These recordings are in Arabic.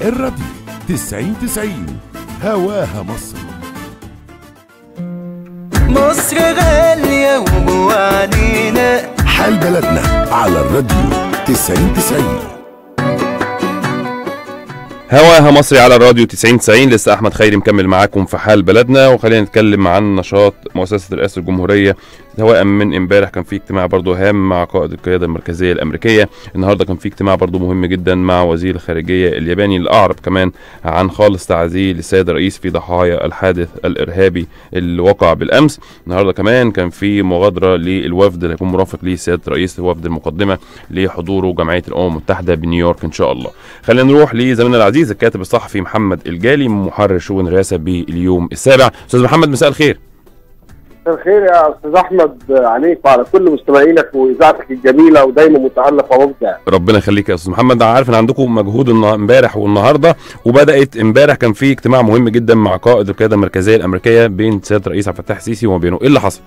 الراديو 90 هواها مصر. مصر غالية وموالينا، حال بلدنا على الراديو 90. هواها مصري على الراديو 90. لسه احمد خيري مكمل معاكم في حال بلدنا، وخلينا نتكلم عن نشاط مؤسسه رئاسه الجمهوريه. سواء من امبارح كان في اجتماع برضو هام مع قائد القياده المركزيه الامريكيه، النهارده كان في اجتماع برضو مهم جدا مع وزير الخارجيه الياباني، اللي اعرب كمان عن خالص تعزيه للسيد الرئيس في ضحايا الحادث الارهابي اللي وقع بالامس. النهارده كمان كان في مغادره للوفد اللي هيكون مرافق ليه سياده الرئيس، وفد المقدمه لحضوره جمعيه الامم المتحده بنيويورك ان شاء الله. خلينا نروح لزميلنا العزيز الكاتب الصحفي محمد الجالي، محرر شؤون الرئاسه باليوم السابع. استاذ محمد، مساء الخير. الخير يا استاذ احمد عليك وعلى كل مستمعينك واذاعتك الجميله ودايما متالقه ومبدع. ربنا يخليك يا استاذ محمد. انا عارف ان عندكم مجهود امبارح والنهارده، وبدات امبارح كان في اجتماع مهم جدا مع قائد القياده المركزيه الامريكيه بين سياده الرئيس عبد الفتاح السيسي وما بينه، ايه اللي حصل؟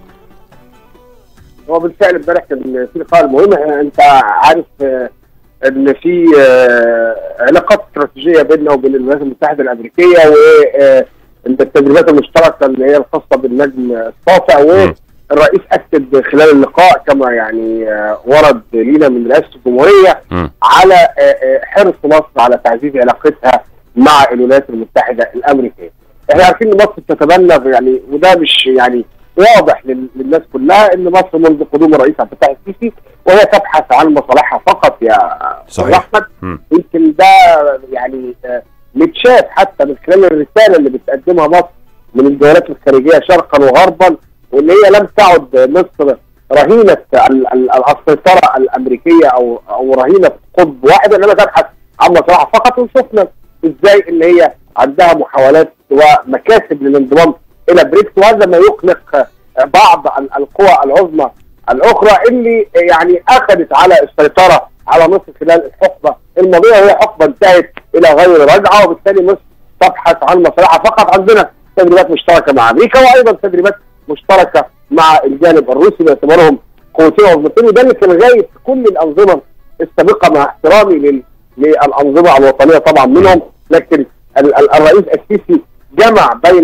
هو بالفعل امبارح كان في لقاء مهم. انت عارف ان في علاقات استراتيجيه بيننا وبين الولايات المتحده الامريكيه، و التدريبات المشتركه اللي هي الخاصه بالنجم الساطع، والرئيس اكد خلال اللقاء كما يعني ورد لينا من رئاسه الجمهوريه على حرص مصر على تعزيز علاقتها مع الولايات المتحده الامريكيه. احنا عارفين ان مصر تتبنى يعني، وده مش يعني واضح للناس كلها، ان مصر منذ قدوم الرئيس عبد الفتاح السيسي وهي تبحث عن مصالحها فقط يا صحيح. احمد. يمكن ده يعني متشاف حتى من خلال الرساله اللي بتقدمها مصر من الجولات الخارجيه شرقا وغربا، وان هي لم تعد مصر رهينه السيطره الامريكيه او رهينه قطب واحد، انما تبحث عن مصالحها فقط. وشفنا ازاي ان هي عندها محاولات ومكاسب للانضمام الى بريكس، وهذا ما يقلق بعض القوى العظمى الاخرى اللي يعني اخذت على السيطره على مصر خلال الحقبه الماضيه، وهي حقبه انتهت الى غير رجعه، وبالتالي مصر تبحث عن مصالحها فقط. عندنا تدريبات مشتركه مع امريكا، وايضا تدريبات مشتركه مع الجانب الروسي باعتبارهم قوتين عظمتين، وده اللي كان غايب في كل الانظمه السابقه مع احترامي للانظمه الوطنيه طبعا منهم. لكن الرئيس السيسي جمع بين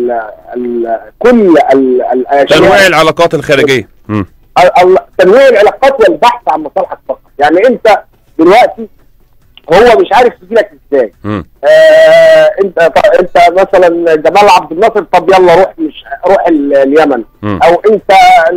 كل الاشياء، تنويع العلاقات الخارجيه، تنويع العلاقات والبحث عن مصالحك فقط. يعني انت دلوقتي هو مش عارف يجيلك ازاي. انت مثلا جمال عبد الناصر، طب يلا روح اليمن، او انت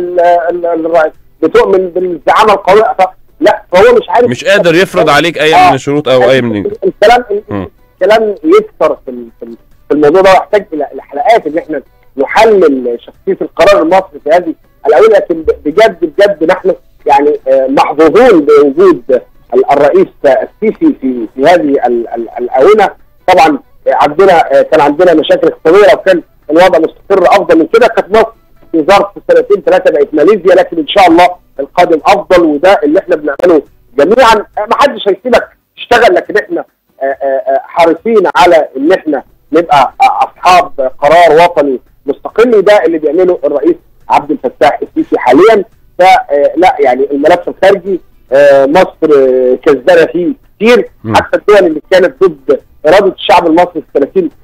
بتؤمن بالزعامه القويه، لا فهو مش عارف، مش قادر يفرض عليك اي من الشروط او اي من الكلام يكثر في الموضوع ده، ويحتاج الى حلقات ان احنا نحلل شخصيه القرار المصري في هذه الاونه. لكن بجد نحن يعني محظوظون بوجود الرئيس السيسي في هذه الاونه. طبعا كان عندنا مشاكل اقتصاديه، لو كان الوضع مستقر افضل من كده كانت مصر في ظرف سنتين ثلاثه بقت ماليزيا، لكن ان شاء الله القادم افضل، وده اللي احنا بنعمله جميعا. ما حدش هيسيبك تشتغل، لكن احنا حريصين على ان احنا نبقى اصحاب قرار وطني مستقل، وده اللي بيعمله الرئيس عبد الفتاح السيسي حاليا. فلا يعني الملف الخارجي مصر كسبانه فيه كتير، حتى الدول اللي كانت ضد اراده الشعب المصري في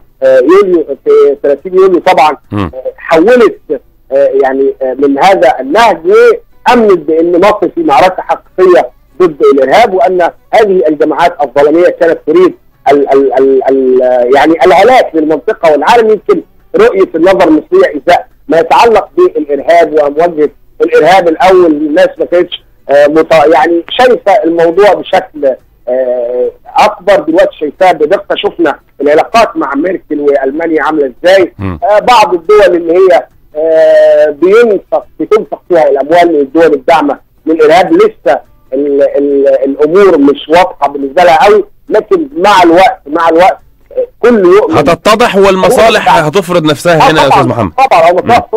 30 يوليو طبعا حولت يعني من هذا النهج، وامنت بان مصر في معركه حقيقيه ضد الارهاب، وان هذه الجماعات الظلاميه كانت تريد يعني الهلاك للمنطقه والعالم. يمكن رؤيه النظر المصريه ازاء ما يتعلق بالارهاب ومواجهه الارهاب الاول، الناس ما كانتش يعني شايفه الموضوع بشكل اكبر، دلوقتي شايفاه بدقه. شفنا العلاقات مع ميركل والمانيا عامله ازاي، بعض الدول اللي هي بتنفق فيها الاموال من الدول الداعمه للارهاب، لسه الامور مش واضحه بالنسبه لها قوي، لكن مع الوقت كل يوم هتتضح والمصالح هتفرض نفسها هنا يا استاذ محمد. طبعا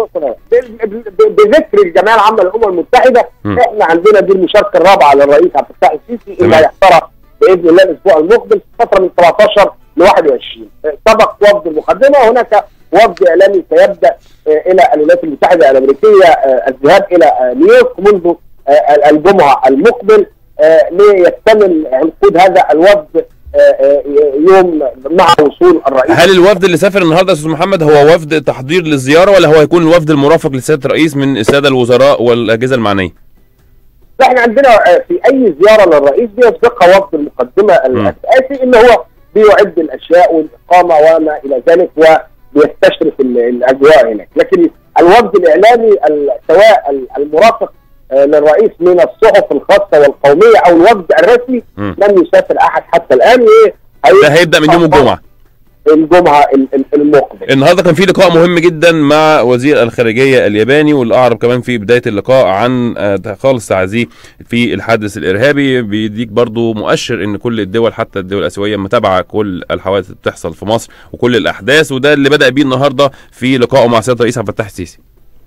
بذكر الجمعيه العامه للامم المتحده، احنا عندنا دي المشاركه الرابعه للرئيس عبد الفتاح السيسي اللي هيحترق باذن الله الاسبوع المقبل في فتره من 17 ل 21. سبق وفد المقدمه، وهناك وفد اعلامي سيبدا الى الولايات المتحده الامريكيه الذهاب الى نيويورك منذ الجمعه المقبل ليكتمل عقود هذا الوفد يوم مع وصول الرئيس. هل الوفد اللي سافر النهارده يا استاذ محمد هو وفد تحضير للزياره، ولا هو هيكون الوفد المرافق لسياده الرئيس من الساده الوزراء والاجهزه المعنيه؟ احنا عندنا في اي زياره للرئيس بيسبقها وفد المقدمه الاساسي اللي هو بيعد الاشياء والاقامه وما الى ذلك وبيستشرف الاجواء هناك، لكن الوفد الاعلامي سواء المرافق للرئيس من الصحف الخاصه والقوميه او الوفد الرسمي لم يسافر احد حتى الان. ده هيبدا من يوم الجمعه المقبل. النهارده كان في لقاء مهم جدا مع وزير الخارجيه الياباني، واللي اعرب كمان في بدايه اللقاء عن خالص تعزيه في الحادث الارهابي. بيديك برضو مؤشر ان كل الدول حتى الدول الاسيويه متابعه كل الحوادث اللي بتحصل في مصر وكل الاحداث، وده اللي بدا بيه النهارده في لقائه مع سياده الرئيس عبد الفتاح السيسي.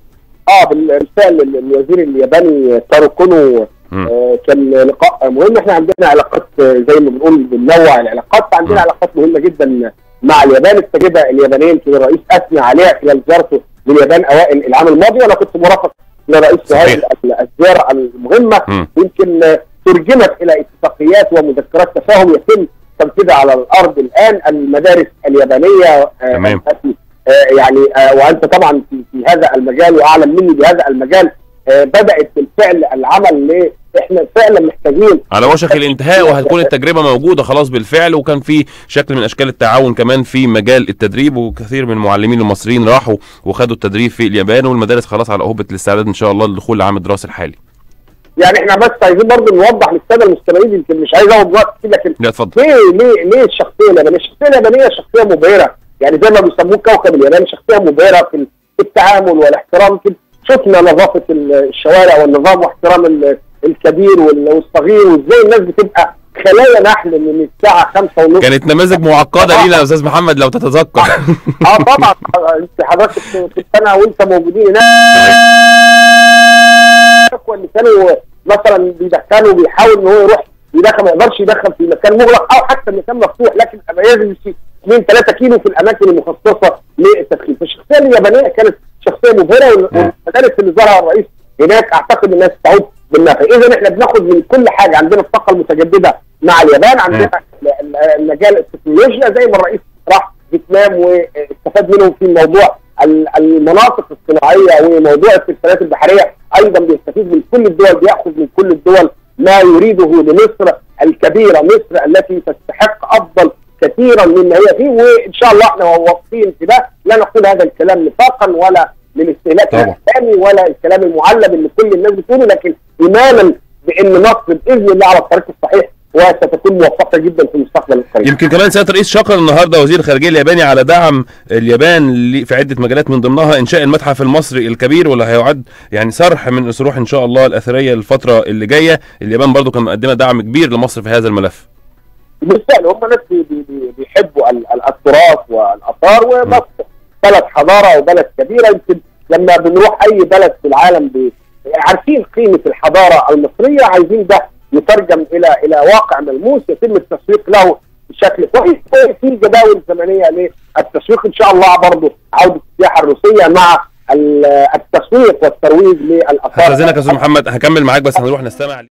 بالفعل الوزير الياباني تارو كونو كان لقاء مهم. احنا عندنا علاقات زي ما بنقول بننوع العلاقات، فعندنا علاقات مهمه جدا مع اليابان. التجربه اليابانيه يمكن الرئيس اثنى عليها خلال زيارته لليابان اوائل العام الماضي، وانا كنت مرافق للرئيس في هذه الزياره المهمه. يمكن ترجمت الى اتفاقيات ومذكرات تفاهم يتم تنفيذها على الارض الان. المدارس اليابانيه يعني وانت طبعا في هذا المجال واعلم مني بهذا المجال، بدات بالفعل العمل احنا فعلا محتاجين على وشك الانتهاء، وهتكون التجربه موجوده خلاص بالفعل، وكان في شكل من اشكال التعاون كمان في مجال التدريب، وكثير من المعلمين المصريين راحوا وخدوا التدريب في اليابان، والمدارس خلاص على أهبة الاستعداد ان شاء الله لدخول العام الدراسي الحالي. يعني احنا بس عايزين برضه نوضح للساده المستمعين، يمكن مش عايز اخد وقت كتير، لكن لا اتفضل. ليه الشخصيه اليابانيه؟ الشخصيه اليابانيه شخصيه مبهره، يعني زي ما بيسموه كوكب اليابان، شخصيه مبهره في التعامل والاحترام. يمكن شفنا نظافه الشوارع والنظام واحترام الكبير والصغير، وازاي الناس بتبقى خلايا نحل من الساعه 5:30. كانت نماذج معقده لينا يا استاذ محمد لو تتذكر. طبعا انت حضرتك كنت انا وانت موجودين هناك، واللي كانوا مثلا بيدخلوا بيحاول ان هو يروح يدخل، ما يقدرش يدخل في مكان مغلق او حتى مكان مفتوح، لكن لازم يمشي 2-3 كيلو في الاماكن المخصصه للتدخين. فالشخصيه اليابانيه كانت شخصيه مبهره، والمدارس اللي زارها الرئيس هناك اعتقد الناس تعود بالنفع. اذا احنا بناخد من كل حاجه، عندنا الطاقه المتجدده مع اليابان، عندنا مجال التكنولوجيا زي ما الرئيس راح فيتنام واستفاد منهم في موضوع المناطق الصناعيه وموضوع السلسلات البحريه، ايضا بيستفيد من كل الدول، بياخذ من كل الدول ما يريده لمصر الكبيره، مصر التي تستحق افضل كثيرا مما هي فيه. وان شاء الله احنا واثقين في ده، لا نقول هذا الكلام نفاقا ولا للاستهلاك الثاني ولا الكلام المعلب اللي كل الناس بتقوله، لكن ايمانا بان مصر باذن الله على الطريق الصحيح وستكون موفقه جدا في المستقبل القريب. يمكن كمان سياده الرئيس شكر النهارده وزير الخارجيه الياباني على دعم اليابان في عده مجالات، من ضمنها انشاء المتحف المصري الكبير، واللي هيعد يعني صرح من الصروح ان شاء الله الاثريه الفتره اللي جايه. اليابان برضو كان مقدمه دعم كبير لمصر في هذا الملف. بالفعل هم ناس بيحبوا التراث والاثار، ومصر بلد حضاره وبلد كبيره. يمكن لما بنروح اي بلد في العالم عارفين قيمه الحضاره المصريه، عايزين ده يترجم الى واقع ملموس يتم التسويق له بشكل كويس. في جداول زمنيه للتسويق ان شاء الله، برضه عوده السياحه الروسيه مع التسويق والترويج للاثار. استاذنك يا استاذ محمد هكمل معاك، بس هنروح نستمع